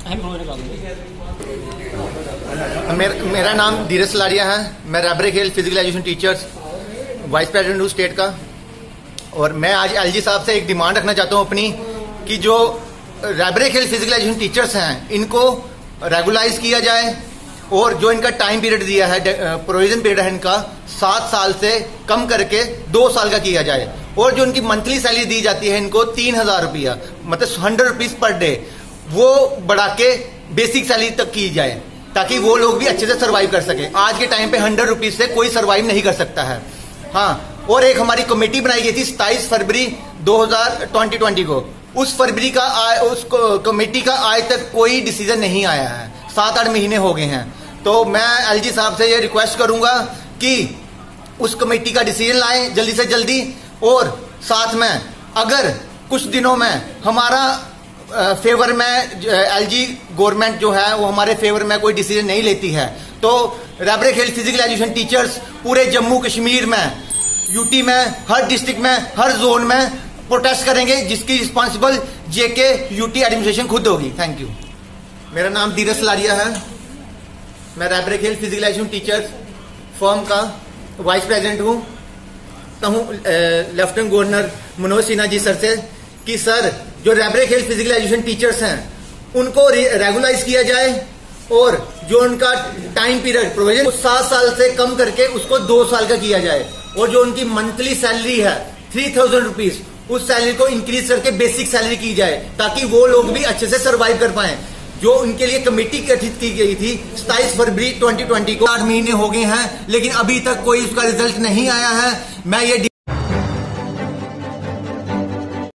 मेरा नाम धीरज सलारिया है। मैं रैबरे खेल physical education teachers vice president हूँ स्टेट का। और मैं आज एलजी साहब से एक डिमांड रखना चाहता हूँ अपनी कि जो रैबरे खेल फिजिकल एजुकेशन टीचर्स हैं इनको रेगुलाइज किया जाए और जो इनका टाइम पीरियड दिया है, प्रोविजन पीरियड है इनका 7 साल से कम करके 2 साल का किया जाए। और जो इनकी मंथली सैलरी दी जाती है इनको 3000 रुपया, मतलब 100 रुपीज पर डे, वो बढ़ा के बेसिक सैलरी तक की जाए ताकि वो लोग भी अच्छे से सर्वाइव कर सके। आज के टाइम पे 100 रुपीज से कोई सर्वाइव नहीं कर सकता है। हाँ, और एक हमारी कमेटी बनाई गई थी 27 फरवरी 2020 को। उस फरवरी का उस कमेटी का आज तक कोई डिसीजन नहीं आया है। 7-8 महीने हो गए हैं। तो मैं एलजी साहब से ये रिक्वेस्ट करूंगा कि उस कमेटी का डिसीजन लाएं जल्दी से जल्दी। और साथ में अगर कुछ दिनों में हमारा फेवर में एलजी गवर्नमेंट जो है वो हमारे फेवर में कोई डिसीजन नहीं लेती है तो रैबरे खेल फिजिकल एजुकेशन टीचर्स पूरे जम्मू कश्मीर में, यूटी में, हर डिस्ट्रिक्ट में, हर जोन में प्रोटेस्ट करेंगे, जिसकी रिस्पॉन्सिबल जेके यूटी एडमिनिस्ट्रेशन खुद होगी। Thank you. मेरा नाम धीरज सलारिया है। मैं रैबरे खेल फिजिकल एजुकेशन टीचर्स फॉर्म का वाइस प्रेसिडेंट हूँ। Lieutenant governor Manoj Sinha ji sir से कि सर जो रैबरे खेल फिजिकल एजुकेशन टीचर्स हैं उनको रेगुलाइज किया जाए और जो उनका टाइम पीरियड प्रोविजन 7 साल से कम करके उसको 2 साल का किया जाए। और जो उनकी मंथली सैलरी है 3000 रुपीज, उस सैलरी को इंक्रीज करके बेसिक सैलरी की जाए ताकि वो लोग भी अच्छे से सर्वाइव कर पाए। जो उनके लिए कमेटी गठित की गई थी 27 फरवरी 2020 को, 8 महीने हो गए हैं लेकिन अभी तक कोई उसका रिजल्ट नहीं आया है। मैं ये